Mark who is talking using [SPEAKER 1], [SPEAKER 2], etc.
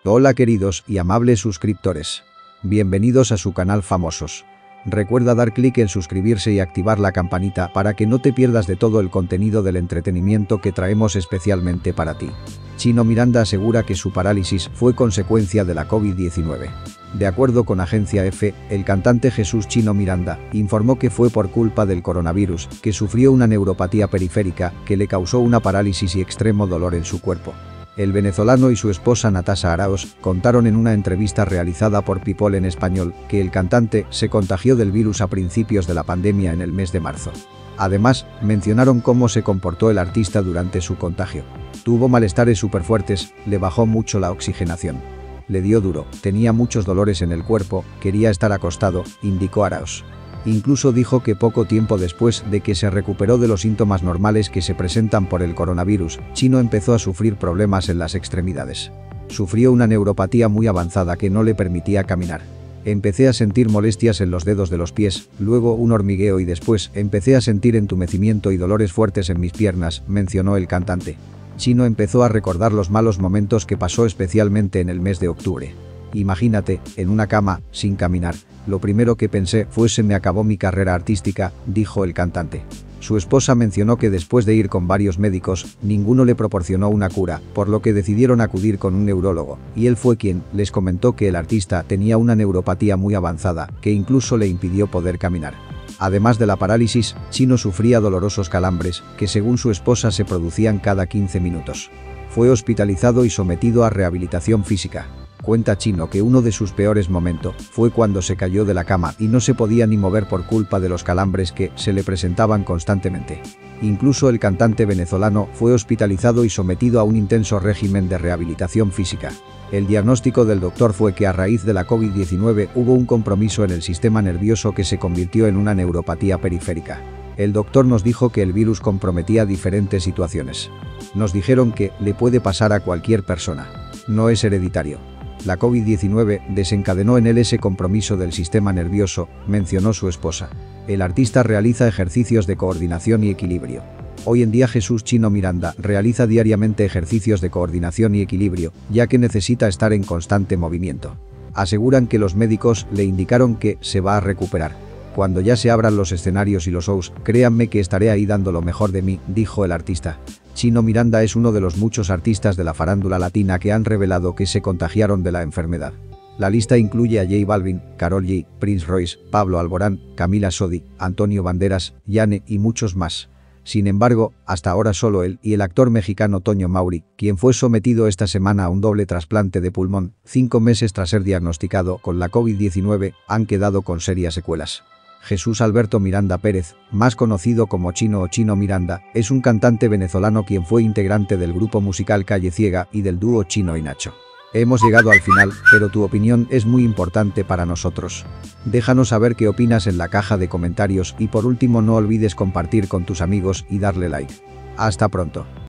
[SPEAKER 1] Hola queridos y amables suscriptores. Bienvenidos a su canal Famosos. Recuerda dar clic en suscribirse y activar la campanita para que no te pierdas de todo el contenido del entretenimiento que traemos especialmente para ti. Chino Miranda asegura que su parálisis fue consecuencia de la COVID-19. De acuerdo con Agencia EFE, el cantante Jesús Chino Miranda informó que fue por culpa del coronavirus que sufrió una neuropatía periférica que le causó una parálisis y extremo dolor en su cuerpo. El venezolano y su esposa Natasha Araos contaron en una entrevista realizada por People en español que el cantante se contagió del virus a principios de la pandemia en el mes de marzo. Además, mencionaron cómo se comportó el artista durante su contagio. Tuvo malestares superfuertes, le bajó mucho la oxigenación. Le dio duro, tenía muchos dolores en el cuerpo, quería estar acostado, indicó Araos. Incluso dijo que poco tiempo después de que se recuperó de los síntomas normales que se presentan por el coronavirus, Chino empezó a sufrir problemas en las extremidades. Sufrió una neuropatía muy avanzada que no le permitía caminar. Empecé a sentir molestias en los dedos de los pies, luego un hormigueo y después empecé a sentir entumecimiento y dolores fuertes en mis piernas, mencionó el cantante. Chino empezó a recordar los malos momentos que pasó especialmente en el mes de octubre. Imagínate, en una cama, sin caminar. Lo primero que pensé fue se me acabó mi carrera artística, dijo el cantante. Su esposa mencionó que después de ir con varios médicos, ninguno le proporcionó una cura, por lo que decidieron acudir con un neurólogo, y él fue quien les comentó que el artista tenía una neuropatía muy avanzada, que incluso le impidió poder caminar. Además de la parálisis, Chino sufría dolorosos calambres, que según su esposa se producían cada 15 minutos. Fue hospitalizado y sometido a rehabilitación física. Cuenta Chino que uno de sus peores momentos fue cuando se cayó de la cama y no se podía ni mover por culpa de los calambres que se le presentaban constantemente. Incluso el cantante venezolano fue hospitalizado y sometido a un intenso régimen de rehabilitación física. El diagnóstico del doctor fue que a raíz de la COVID-19 hubo un compromiso en el sistema nervioso que se convirtió en una neuropatía periférica. El doctor nos dijo que el virus comprometía diferentes situaciones. Nos dijeron que le puede pasar a cualquier persona. No es hereditario. La COVID-19 desencadenó en él ese compromiso del sistema nervioso, mencionó su esposa. El artista realiza ejercicios de coordinación y equilibrio. Hoy en día Jesús Chino Miranda realiza diariamente ejercicios de coordinación y equilibrio, ya que necesita estar en constante movimiento. Aseguran que los médicos le indicaron que se va a recuperar. Cuando ya se abran los escenarios y los shows, créanme que estaré ahí dando lo mejor de mí, dijo el artista. Chino Miranda es uno de los muchos artistas de la farándula latina que han revelado que se contagiaron de la enfermedad. La lista incluye a J Balvin, Karol G, Prince Royce, Pablo Alborán, Camila Sodi, Antonio Banderas, Yane y muchos más. Sin embargo, hasta ahora solo él y el actor mexicano Toño Mauri, quien fue sometido esta semana a un doble trasplante de pulmón, 5 meses tras ser diagnosticado con la COVID-19, han quedado con serias secuelas. Jesús Alberto Miranda Pérez, más conocido como Chino o Chino Miranda, es un cantante venezolano quien fue integrante del grupo musical Calle Ciega y del dúo Chino y Nacho. Hemos llegado al final, pero tu opinión es muy importante para nosotros. Déjanos saber qué opinas en la caja de comentarios y por último no olvides compartir con tus amigos y darle like. Hasta pronto.